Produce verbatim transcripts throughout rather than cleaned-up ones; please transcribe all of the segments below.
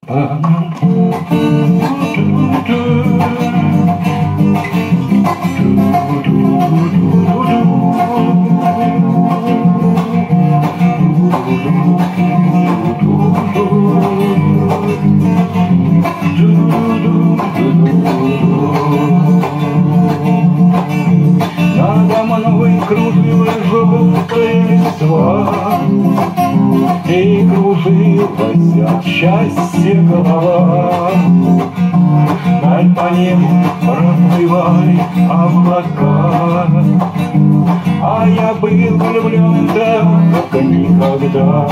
Надо мной кружила желтая листва, и кружилась от счастья голова. Даль по небу проплывали облака, а я был влюблен так, как никогда.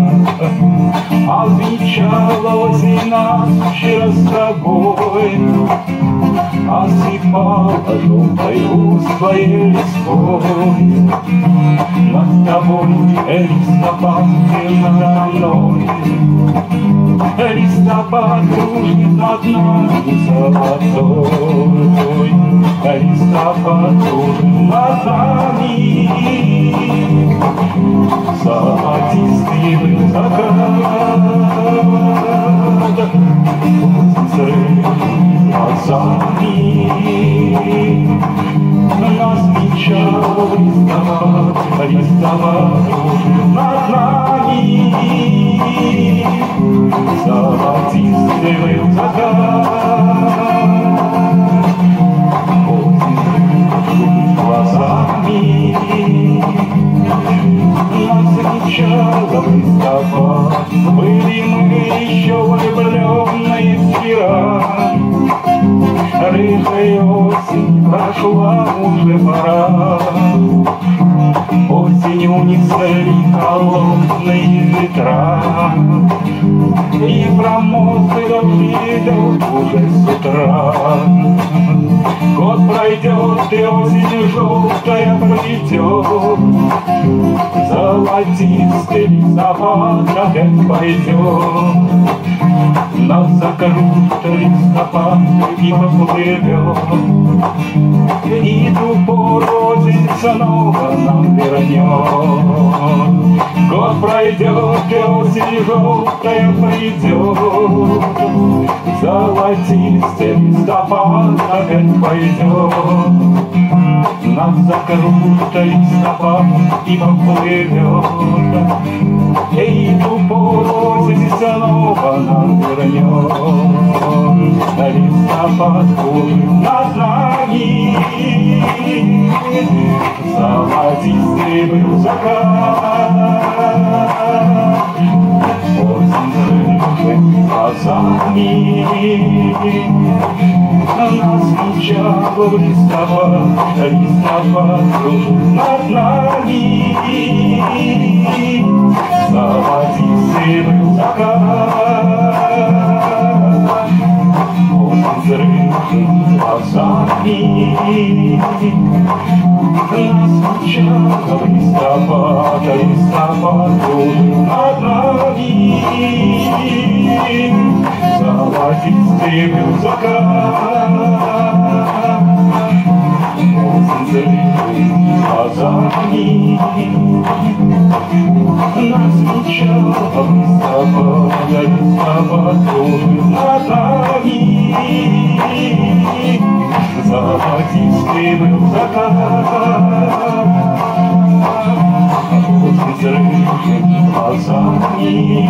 А венчала осень нас вчера с тобой, осыпала желтою своей листвой. Над тобой листопад, ты надо мной. Листопад кружит над нами золотой. Листопад кружит над нами. Золотистый был закат, взрыв глазами. Нас венчал листопад, листопад кружит над нами. Золотистый был закат, глазами. Нас венчал листопад, были мы еще влюбленные вчера. Рыжая осень прошла, уже пора. Осенью несли холодные ветра, и промозглый дождь идет уже с утра. Год пройдет, и осень желтая придет, золотистый листопад опять пойдет. Нас закружит листопад и поплывет, и ту пору осень снова нам вернет. Год пройдет, и осень желтая придет, золотистый листопад опять пойдет. Нас закружит листопад и поплывет, и ту пору осень снова нам вернет. Листопад кружит над нами, золотистый был закат. Осень кружит глазами, нас венчал листопад, листопад кружит над нами. Золотистый был закат, взрыв глазами. Нас венчал листопад, листопад кружит над нами. Золотистый был закат, взрыв глазами. Нас венчал листопад, листопад кружит над нами. Золотистый был закат, взрыв глазами.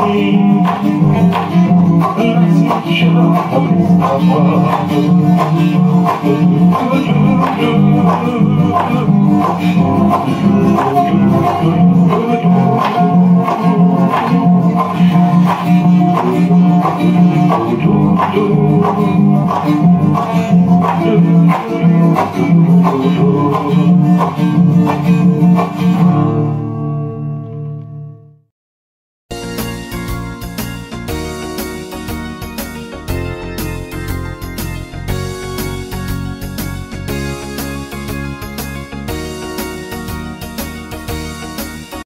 Нас венчал листопад.